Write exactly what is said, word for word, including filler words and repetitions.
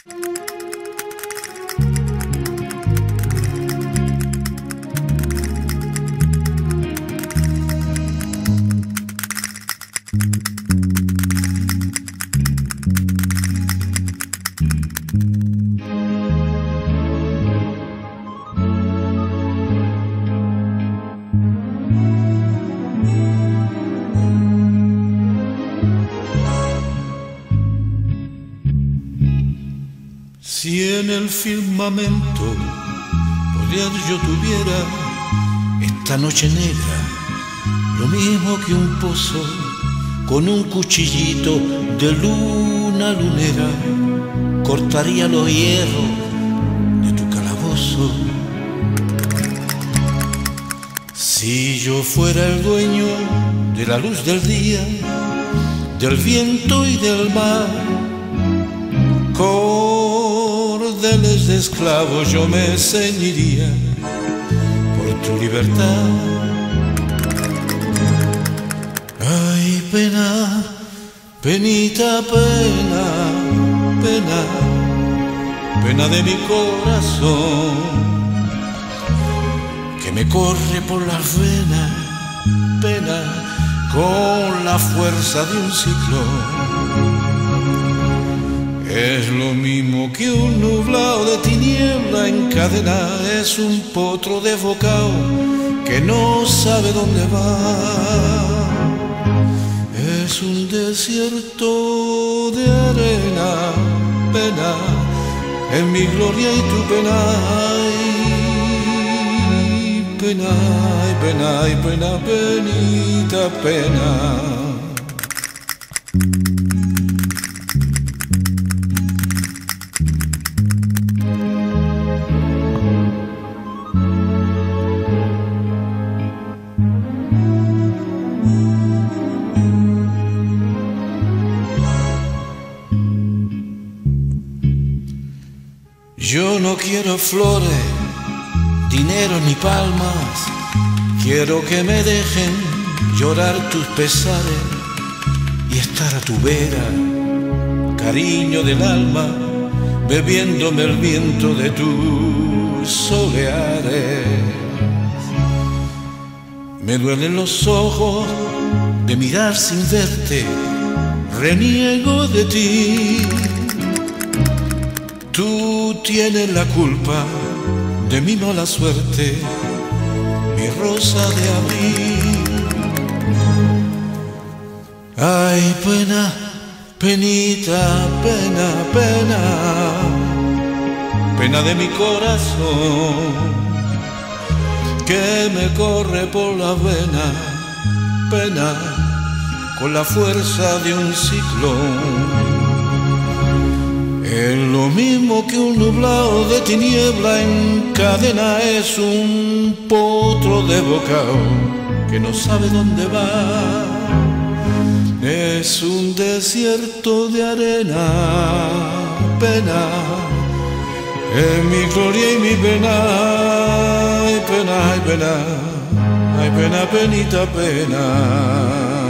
Si en el firmamento poder yo tuviera esta noche negra, lo mismo que un pozo con un cuchillito de luna lunera, cortaría los hierros de tu calabozo. Si yo fuera el dueño de la luz del día, del viento y del mar, cordeles de esclavos yo me ceñiría por tu libertad. Ay, pena, penita, pena, pena, pena de mi corazón, que me corre por las venas, pena con la fuerza de un ciclón. Es lo mismo que un nublado de tiniebla en cadena, es un potro desbocado que no sabe dónde va. Es un desierto de arena, pena, en mi gloria y tu pena. Ay, pena, ay, pena, ay, pena, penita, pena. Yo no quiero flores, dinero ni palmas, quiero que me dejen llorar tus pesares y estar a tu vera, cariño del alma, bebiéndome el viento de tus soleares. Me duelen los ojos de mirar sin verte, reniego de ti. Tú tienes la culpa de mi mala suerte, mi rosa de abril. Ay, pena, penita, pena, pena, pena de mi corazón, que me corre por las venas, pena con la fuerza de un ciclón. Es lo mismo que un nublado de tiniebla en cadena, es un potro desbocado que no sabe dónde va. Es un desierto de arena, pena, es mi gloria y mi pena. Ay, pena, ay, pena, ay, pena, penita, pena.